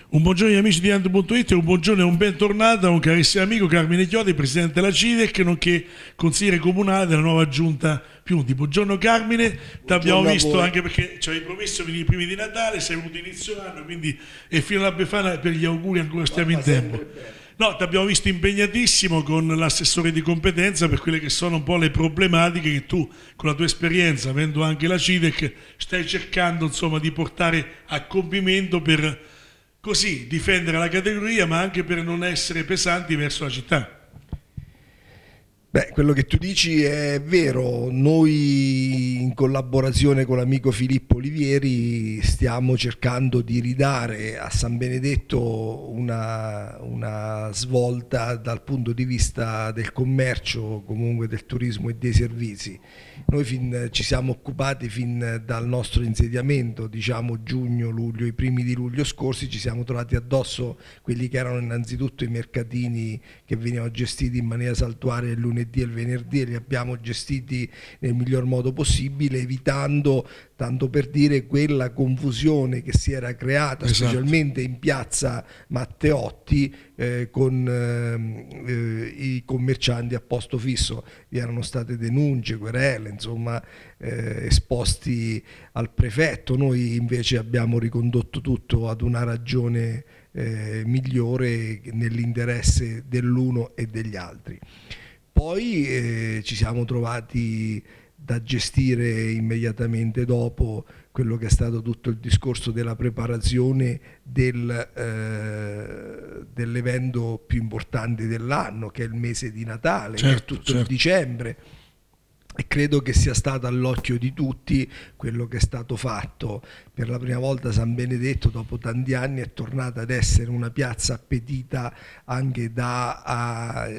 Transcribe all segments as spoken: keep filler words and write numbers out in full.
Un buongiorno agli amici di Ando punto it e un buongiorno e un bentornato a un carissimo amico Carmine Chiodi, presidente della CIDEC, nonché consigliere comunale della nuova giunta Piunti. Buongiorno Carmine, ti abbiamo visto anche perché ci avevi promesso di venire i primi di Natale, sei venuto inizio anno, quindi e fino alla Befana per gli auguri ancora stiamo in tempo. No, ti abbiamo visto impegnatissimo con l'assessore di competenza per quelle che sono un po' le problematiche che tu, con la tua esperienza, avendo anche la CIDEC, stai cercando insomma di portare a compimento per così difendere la categoria, ma anche per non essere pesanti verso la città. Beh, quello che tu dici è vero. Noi in collaborazione con l'amico Filippo Olivieri stiamo cercando di ridare a San Benedetto una, una svolta dal punto di vista del commercio, comunque del turismo e dei servizi. Noi fin, ci siamo occupati fin dal nostro insediamento, diciamo giugno, luglio, i primi di luglio scorsi, ci siamo trovati addosso quelli che erano innanzitutto i mercatini che venivano gestiti in maniera saltuaria il lunedì e il venerdì, e li abbiamo gestiti nel miglior modo possibile, evitando, tanto per dire, quella confusione che si era creata, esatto, specialmente in piazza Matteotti eh, con eh, i commercianti a posto fisso. Vi erano state denunce, querele, insomma eh, esposti al prefetto. Noi invece abbiamo ricondotto tutto ad una ragione eh, migliore nell'interesse dell'uno e degli altri. Poi eh, ci siamo trovati da gestire immediatamente dopo quello che è stato tutto il discorso della preparazione del, eh, dell'evento più importante dell'anno, che è il mese di Natale, certo, che è tutto certo. il dicembre, e credo che sia stato all'occhio di tutti quello che è stato fatto. Per la prima volta San Benedetto dopo tanti anni è tornata ad essere una piazza appetita anche da a,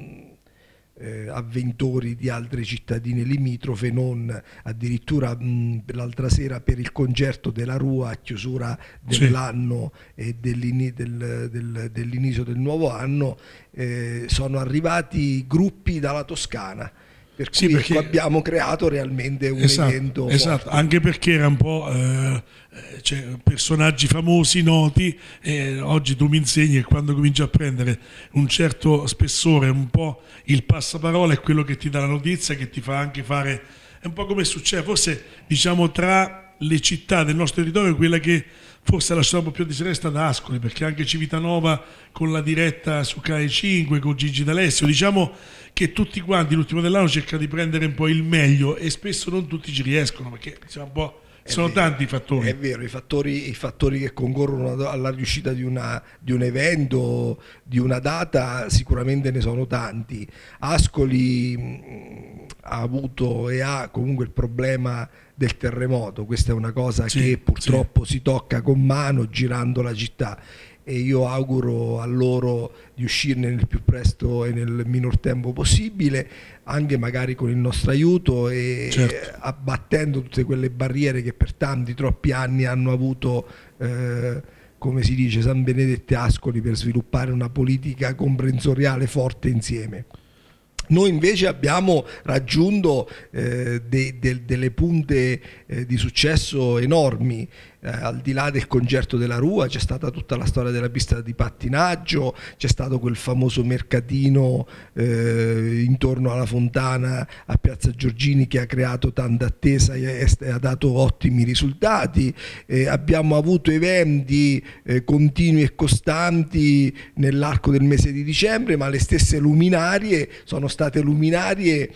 Eh, avventori di altre cittadine limitrofe, non addirittura mh, l'altra sera per il concerto della Rua a chiusura dell'anno sì. e dell'inizio del, del, dell'inizio del nuovo anno eh, sono arrivati gruppi dalla Toscana. Per cui sì, perché, ecco, abbiamo creato realmente un esatto, evento esatto, forte. Anche perché era un po' eh, cioè, personaggi famosi, noti, e oggi tu mi insegni che quando cominci a prendere un certo spessore, un po' il passaparola è quello che ti dà la notizia, che ti fa anche fare, è un po' come succede, forse diciamo tra le città del nostro territorio, quella che forse ha lasciato un po' più di sé è stata Ascoli, perché anche Civitanova con la diretta su Canale cinque, con Gigi D'Alessio, diciamo che tutti quanti l'ultimo dell'anno cercano di prendere un po' il meglio e spesso non tutti ci riescono, perché insomma, un po', sono vero, tanti i fattori. È vero, i fattori, i fattori che concorrono alla riuscita di, una, di un evento, di una data, sicuramente ne sono tanti. Ascoli mh, ha avuto e ha comunque il problema del terremoto, questa è una cosa sì, che purtroppo sì. si tocca con mano girando la città, e io auguro a loro di uscirne nel più presto e nel minor tempo possibile, anche magari con il nostro aiuto e certo. abbattendo tutte quelle barriere che per tanti, troppi anni hanno avuto eh, come si dice, San Benedetto e Ascoli, per sviluppare una politica comprensoriale forte insieme. Noi invece abbiamo raggiunto eh, de, de, delle punte eh, di successo enormi. Eh, al di là del concerto della Rua c'è stata tutta la storia della pista di pattinaggio, c'è stato quel famoso mercatino eh, intorno alla fontana a Piazza Giorgini che ha creato tanta attesa e, e ha dato ottimi risultati. Eh, abbiamo avuto eventi eh, continui e costanti nell'arco del mese di dicembre, ma le stesse luminarie sono state luminarie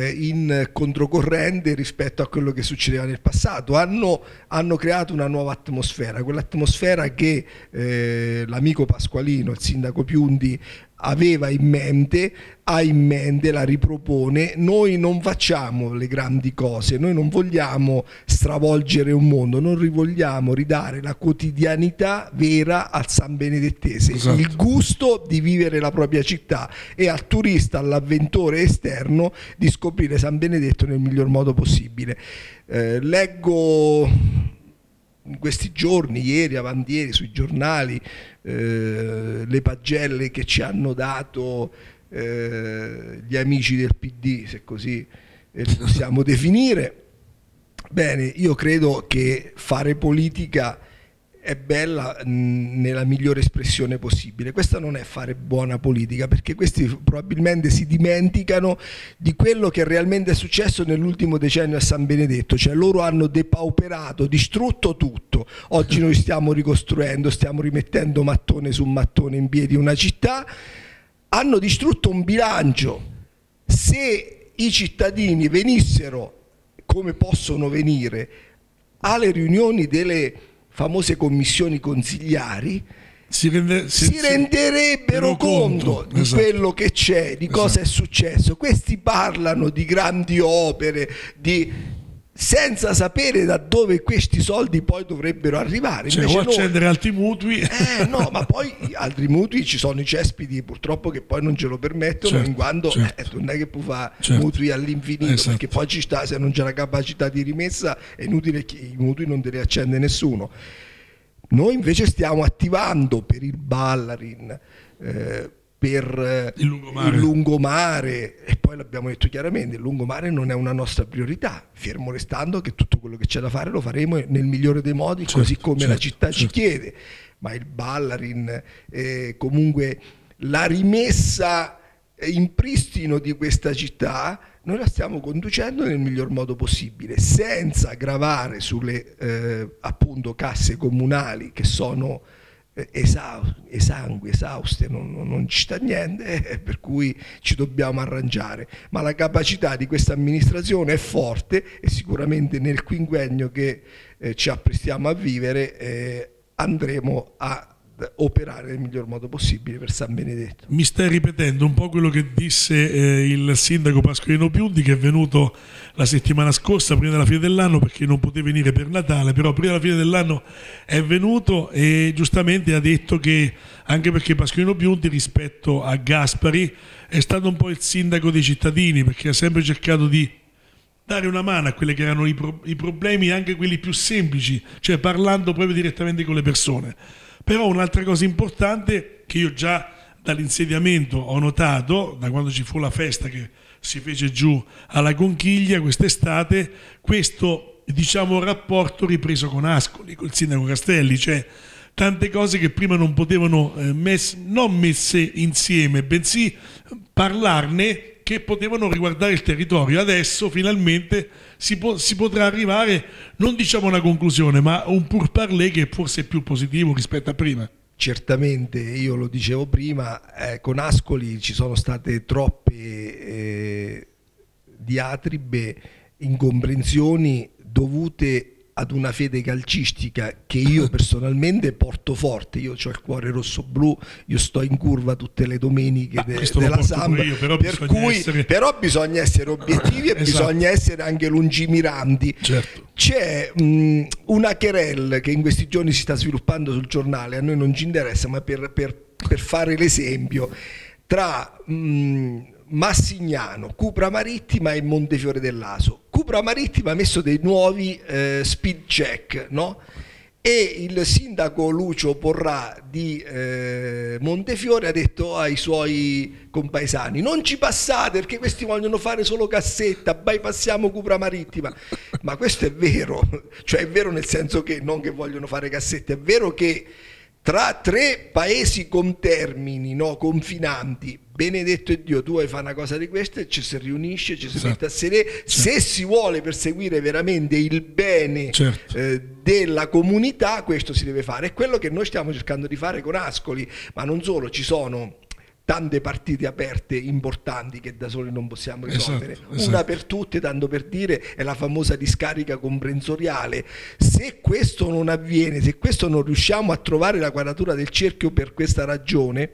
in controcorrente rispetto a quello che succedeva nel passato, hanno, hanno creato una nuova atmosfera, quell'atmosfera che eh, l'amico Pasqualino, il sindaco Piunti, aveva in mente, ha in mente, la ripropone. Noi non facciamo le grandi cose, noi non vogliamo stravolgere un mondo, noi vogliamo ridare la quotidianità vera al San Benedettese, esatto. il gusto di vivere la propria città, e al turista, all'avventore esterno, di scoprire San Benedetto nel miglior modo possibile. Eh, leggo in questi giorni, ieri, avanti ieri, sui giornali, eh, le pagelle che ci hanno dato eh, gli amici del P D, se così eh, li possiamo definire. Bene, io credo che fare politica è bella mh, nella migliore espressione possibile. Questa non è fare buona politica, perché questi probabilmente si dimenticano di quello che realmente è successo nell'ultimo decennio a San Benedetto, cioè loro hanno depauperato, distrutto tutto. Oggi noi stiamo ricostruendo, stiamo rimettendo mattone su mattone in piedi una città, hanno distrutto un bilancio. Se i cittadini venissero, come possono venire, alle riunioni delle famose commissioni consigliari, si, rende, si, si renderebbero conto, conto di esatto. quello che c'è, di cosa esatto. è successo. Questi parlano di grandi opere, di... senza sapere da dove questi soldi poi dovrebbero arrivare. Cioè, o accendere noi... altri mutui. Eh, no, ma poi altri mutui, ci sono i cespiti purtroppo che poi non ce lo permettono, certo, in quanto certo. eh, non è che può fare certo. mutui all'infinito, esatto. perché poi ci sta, se non c'è la capacità di rimessa è inutile che i mutui non te li accende nessuno. Noi invece stiamo attivando per il Ballarin, eh, per il lungomare. il lungomare, e poi l'abbiamo detto chiaramente, il lungomare non è una nostra priorità, fermo restando che tutto quello che c'è da fare lo faremo nel migliore dei modi, certo, così come certo, la città certo. ci chiede, ma il Ballarin, eh, comunque la rimessa in pristino di questa città noi la stiamo conducendo nel miglior modo possibile, senza gravare sulle eh, appunto casse comunali che sono esangui, esauste, non, non, non ci sta niente, per cui ci dobbiamo arrangiare, ma la capacità di questa amministrazione è forte e sicuramente nel quinquennio che eh, ci apprestiamo a vivere eh, andremo a operare nel miglior modo possibile per San Benedetto. Mi stai ripetendo un po' quello che disse eh, il sindaco Pasqualino Biondi, che è venuto la settimana scorsa prima della fine dell'anno, perché non poteva venire per Natale, però prima della fine dell'anno è venuto e giustamente ha detto che, anche perché Pasqualino Biondi rispetto a Gaspari è stato un po' il sindaco dei cittadini, perché ha sempre cercato di dare una mano a quelli che erano i, pro i problemi, anche quelli più semplici, cioè parlando proprio direttamente con le persone. Però un'altra cosa importante che io già dall'insediamento ho notato, da quando ci fu la festa che si fece giù alla Conchiglia quest'estate, questo, diciamo, rapporto ripreso con Ascoli, col sindaco Castelli, cioè tante cose che prima non potevano eh, mess non messe insieme, bensì parlarne, che potevano riguardare il territorio. Adesso finalmente si, po si potrà arrivare, non diciamo a una conclusione, ma a un pourparlers che forse è più positivo rispetto a prima. Certamente, io lo dicevo prima, eh, con Ascoli ci sono state troppe eh, diatribe, incomprensioni dovute ad una fede calcistica che io personalmente porto forte. Io ho il cuore rosso-blu, io sto in curva tutte le domeniche de della Samba, io, però, per bisogna cui, essere... però bisogna essere obiettivi e esatto. bisogna essere anche lungimiranti. Certo. C'è mh, una querelle che in questi giorni si sta sviluppando sul giornale, a noi non ci interessa, ma per, per, per fare l'esempio, tra mh, Massignano, Cupra Marittima e Montefiore dell'Aso. Cupra Marittima ha messo dei nuovi eh, speed check, no? E il sindaco Lucio Porrà di eh, Montefiore ha detto ai suoi compaesani: non ci passate perché questi vogliono fare solo cassetta, bypassiamo Cupra Marittima. Ma questo è vero, cioè è vero nel senso che non che vogliono fare cassette, è vero che tra tre paesi contermini, no, confinanti, Benedetto e Dio, tu vuoi fare una cosa di questa e ci si riunisce, ci si esatto. mette a sedere, certo. se si vuole perseguire veramente il bene certo. eh, della comunità, questo si deve fare. È quello che noi stiamo cercando di fare con Ascoli, ma non solo, ci sono tante partite aperte importanti che da soli non possiamo risolvere. Esatto, esatto. Una per tutte, tanto per dire, è la famosa discarica comprensoriale. Se questo non avviene, se questo non riusciamo a trovare la quadratura del cerchio per questa ragione,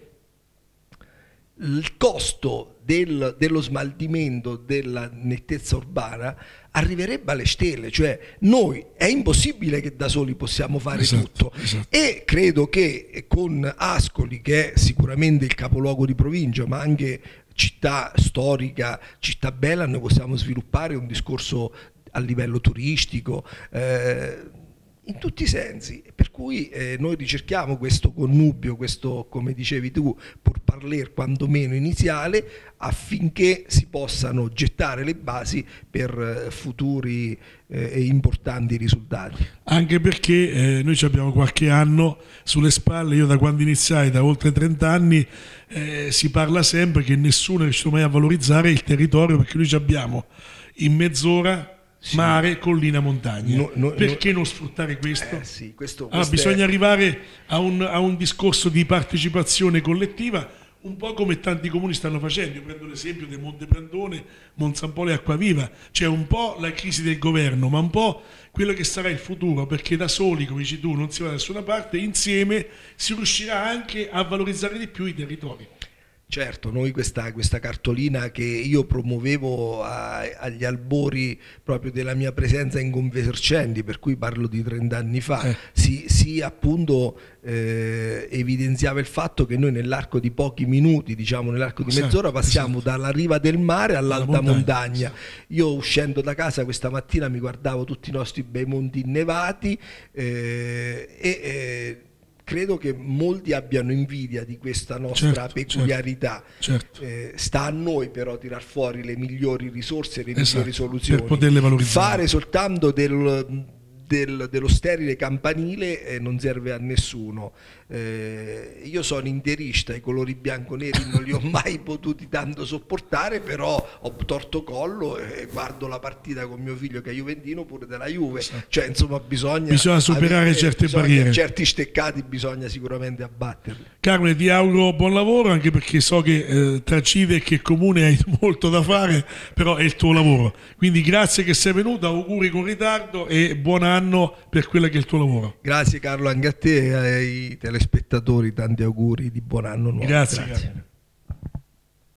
il costo del, dello smaltimento della nettezza urbana arriverebbe alle stelle, cioè noi è impossibile che da soli possiamo fare esatto, tutto esatto. E credo che con Ascoli, che è sicuramente il capoluogo di provincia ma anche città storica, città bella, noi possiamo sviluppare un discorso a livello turistico eh, in tutti i sensi, per cui eh, noi ricerchiamo questo connubio, questo, come dicevi tu, pourparlers quantomeno iniziale, affinché si possano gettare le basi per eh, futuri eh, e importanti risultati. risultati. Anche perché eh, noi ci abbiamo qualche anno sulle spalle, io da quando iniziai, da oltre trenta anni, eh, si parla sempre che nessuno è riuscito mai a valorizzare il territorio, perché noi ci abbiamo in mezz'ora sì. mare, collina, montagna. No, no, perché no, non sfruttare questo? Eh, sì, questo allora, bisogna è... arrivare a un, a un discorso di partecipazione collettiva, un po' come tanti comuni stanno facendo. Io prendo l'esempio di Monteprandone, Monsanpolo e Acquaviva. C'è un po' la crisi del governo, ma un po' quello che sarà il futuro, perché da soli, come dici tu, non si va da nessuna parte, insieme si riuscirà anche a valorizzare di più i territori. Certo, noi questa, questa cartolina che io promuovevo a, agli albori proprio della mia presenza in Convercendi, per cui parlo di trenta anni fa, eh. si, si appunto eh, evidenziava il fatto che noi nell'arco di pochi minuti, diciamo nell'arco di mezz'ora, passiamo esatto. dalla riva del mare all'alta montagna. montagna. Io uscendo da casa questa mattina mi guardavo tutti i nostri bei monti innevati eh, e... Eh, credo che molti abbiano invidia di questa nostra certo, peculiarità. Certo, certo. Eh, sta a noi però tirar fuori le migliori risorse e le esatto, migliori soluzioni. Per poterle valorizzare. Fare soltanto del, del, dello sterile campanile eh, non serve a nessuno. Eh, io sono interista, i colori bianco-neri non li ho mai potuti tanto sopportare, però ho torto collo e guardo la partita con mio figlio che è juventino pure della Juve, esatto. cioè insomma bisogna, bisogna superare avere, certe bisogna, barriere, certi steccati bisogna sicuramente abbatterli. Carmine, ti auguro buon lavoro, anche perché so che eh, tra Cidec e Comune hai molto da fare, però è il tuo lavoro, quindi grazie che sei venuto, auguri con ritardo e buon anno per quello che è il tuo lavoro. Grazie Carlo, anche a te e ai telespettatori tanti auguri di buon anno nuovo. Grazie, grazie.